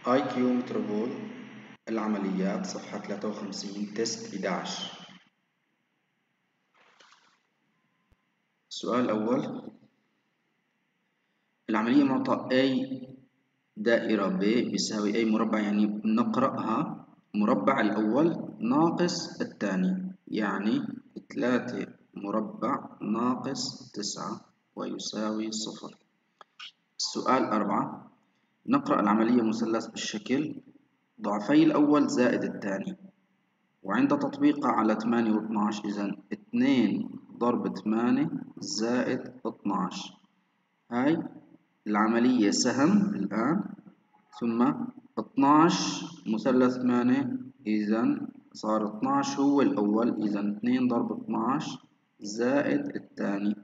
اي كيو متروبول العمليات صفحة 53 تيست 11. السؤال الأول، العملية معطى A دائرة B بيساوي A مربع، يعني بنقرأها مربع الأول ناقص الثاني، يعني 3 مربع ناقص 9 ويساوي 0. السؤال 4، نقرأ العملية مثلث بالشكل ضعفي الأول زائد الثاني، وعند تطبيقها على 8 و12 إذا 2 ضرب 8 زائد 12. هاي العملية سهم الآن، ثم 12 مثلث 8 إذا صار 12 هو الأول، إذا 2 ضرب 12 زائد الثاني.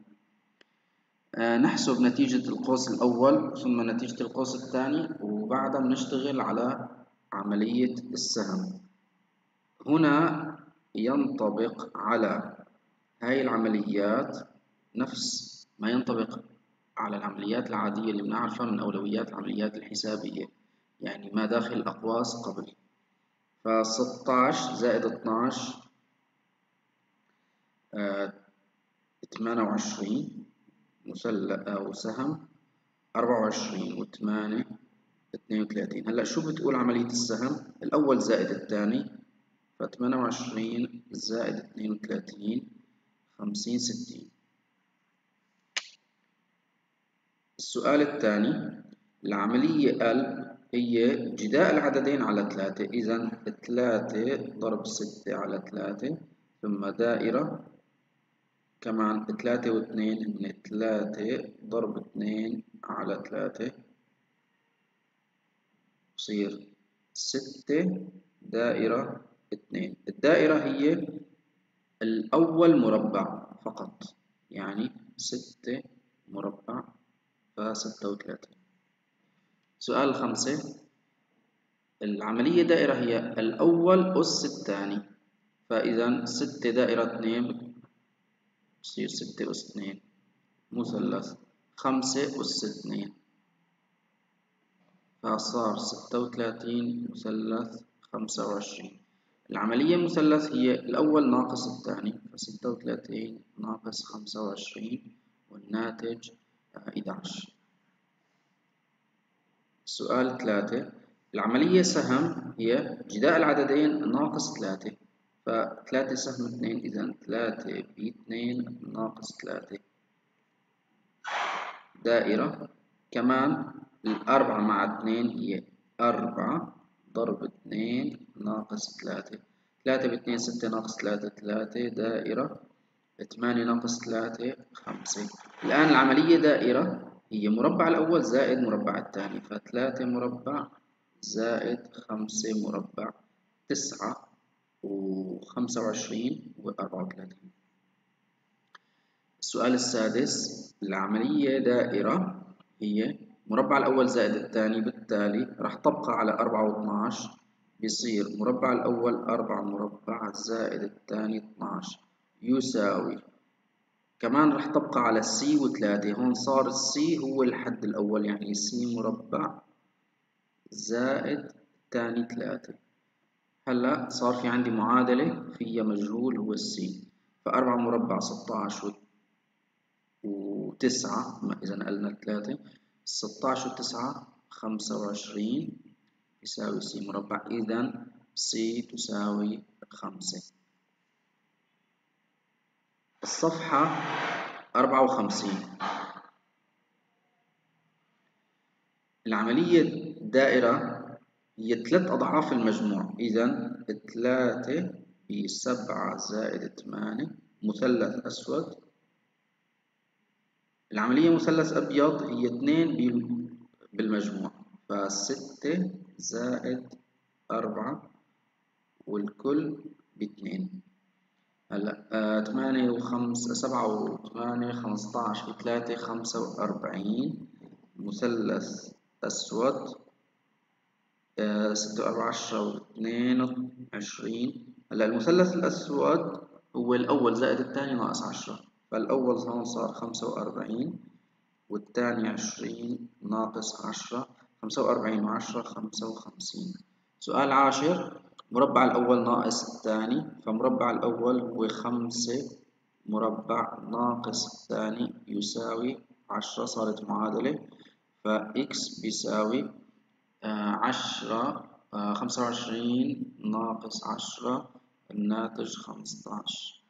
نحسب نتيجة القوس الأول ثم نتيجة القوس الثاني، وبعدها بنشتغل على عملية السهم. هنا ينطبق على هاي العمليات نفس ما ينطبق على العمليات العادية اللي بنعرفها من أولويات العمليات الحسابية، يعني ما داخل الأقواس قبل. ف16 زائد 12 28 مثلث أو سهم 24 و8 32. هلا شو بتقول عملية السهم؟ الأول زائد الثاني، ف28 زائد 32 50 60. السؤال الثاني، العملية L هي جداء العددين على 3، إذا 3 ضرب 6 على 3 ثم دائرة كمان 3 و2 هن 3 ضرب 2 على 3 بصير 6 دائرة 2. الدائرة هي الأول مربع فقط، يعني 6 مربع ف36. سؤال 5، العملية دائرة هي الأول أس الثاني، فإذا 6 دائرة 2 بصير 6 أس 2 مثلث 5 أس 2، فصار 36 مثلث 25. العملية مثلث هي الأول ناقص الثاني، ف36 ناقص 25 والناتج 11. سؤال 3، العملية سهم هي جداء العددين ناقص 3، ف3 سهم 2 إذا 3 ب2 ناقص 3 دائرة كمان الأربعة مع 2 هي 4 ضرب 2 ناقص 3. 3 ب2 6 ناقص 3 3 دائرة 8 ناقص 3 5. الآن العملية دائرة هي مربع الأول زائد مربع الثاني، ف3 مربع زائد 5 مربع 9 و25 و34. السؤال السادس، العملية دائرة هي مربع الأول زائد الثاني، بالتالي راح تبقى على 4 و12 بيصير مربع الأول 4 مربع زائد الثاني 12 يساوي، كمان راح تبقى على سي و3. هون صار السي هو الحد الأول، يعني سي مربع زائد الثاني 3. هلا صار في عندي معادلة فيها مجهول هو السي، ف4 مربع 16 و9 إذا نقلنا 3 16 و9 25 يساوي سي مربع، إذا سي تساوي 5. الصفحة 54، العملية دائرة هي 3 أضعاف المجموع، إذا 3 ب7 زائد 8 مثلث أسود. العملية مثلث أبيض هي 2 بالمجموع، ف6 زائد 4 والكل ب2. هلا 8 و5 7 و8 15 و3 45 مثلث أسود 6 و4 10 و2 20. هلا المثلث الأسود هو الأول زائد الثاني ناقص 10، فالأول هون صار 45 والثاني 20 ناقص 10، 45 و10 55. سؤال 10. مربع الأول ناقص الثاني، فمربع الأول هو 5 مربع ناقص الثاني يساوي 10. صارت معادلة، فإكس بيساوي 25 ناقص 10 الناتج 15.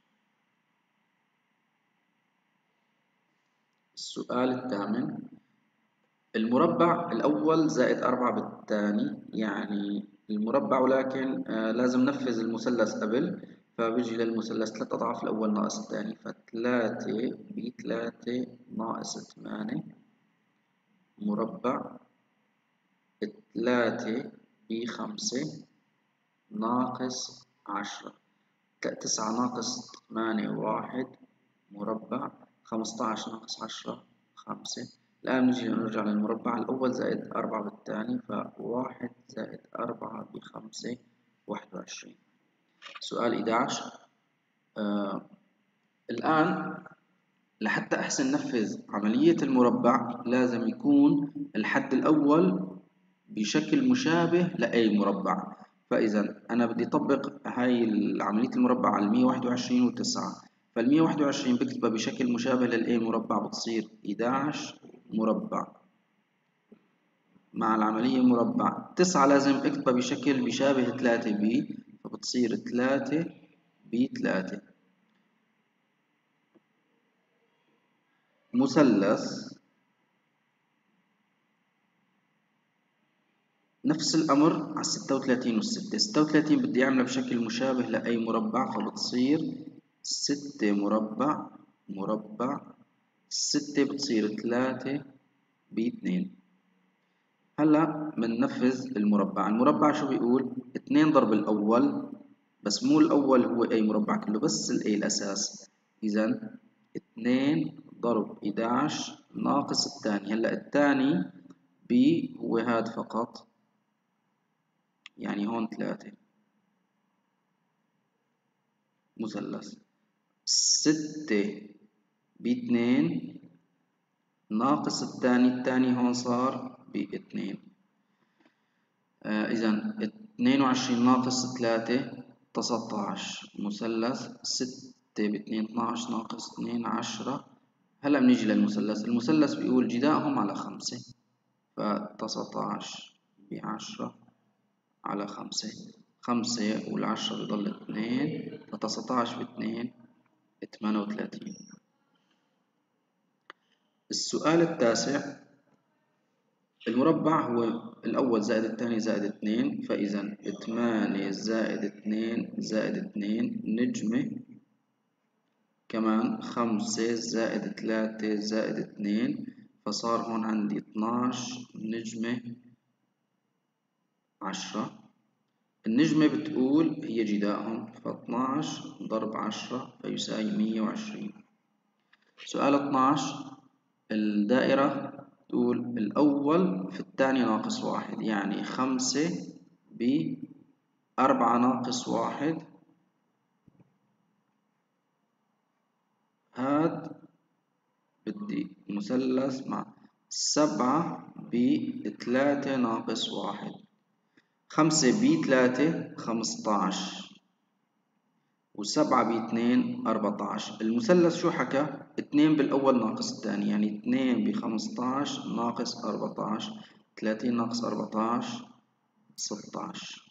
السؤال الثامن. المربع الأول زائد 4 بالثاني، يعني المربع ولكن لازم ننفذ المثلث قبل، فبيجي للمثلث 3 أضعاف الأول ناقص الثاني، ف3 ب3 ناقص 8 مربع 3 ب5 ناقص 10. 9 ناقص 8 1 مربع 15 ناقص 10 5. الآن نجي نرجع للمربع الأول زائد 4 بالثاني، ف1 زائد 4 ب5 21. سؤال 11. الآن لحتى أحسن ننفذ عملية المربع لازم يكون الحد الأول بشكل مشابه لأي مربع. فإذا أنا بدي أطبق هاي عملية المربع على 121 و9، فال121 بكتبها بشكل مشابه للأي مربع، بتصير 11 مربع مع العملية مربع. 9 لازم أكتبها بشكل بيشابه 3 ب، فبتصير 3 ب3. مثلث نفس الأمر على 36 و6. 36 بدي أعملها بشكل مشابه لأي مربع، فبتصير 6 مربع 6 بتصير 3 ب2. هلا بننفذ المربع. المربع شو بيقول؟ 2 ضرب الأول، بس مو الأول هو أي مربع كله، بس الأي الأساس. إذا 2 ضرب 11 ناقص الثاني. هلا الثاني ب هو هاد فقط، يعني هون 3. مثلث 6 ب2 ناقص الثاني هون صار ب2. إذا 22 ناقص 3 19. مثلث 6 ب2 12 ناقص 2 10. هلا بنيجي للمثلث. المثلث بيقول جداءهم على 5، ف19 ب10 على 5. 5 وال10 بضل 2، ف19 ب2 38. السؤال التاسع. المربع هو الأول زائد الثاني زائد 2، فإذا 8 زائد 2 زائد 2 نجمة، كمان 5 زائد 3 زائد 2، فصار هون عندي 12 نجمة 10. النجمة بتقول هي جداءهم، ف12 ضرب 10 فيساوي 120. سؤال 12. الدائرة تقول الأول في الثاني ناقص 1، يعني 5 ب4 ناقص 1. هاد بدي مثلث مع 7 ب3 ناقص 1. 5 ب3 15 و7 ب2 14. المثلث شو حكى؟ 2 بالأول ناقص الثاني، يعني 2 ب15 ناقص 14. 30 ناقص 14 16.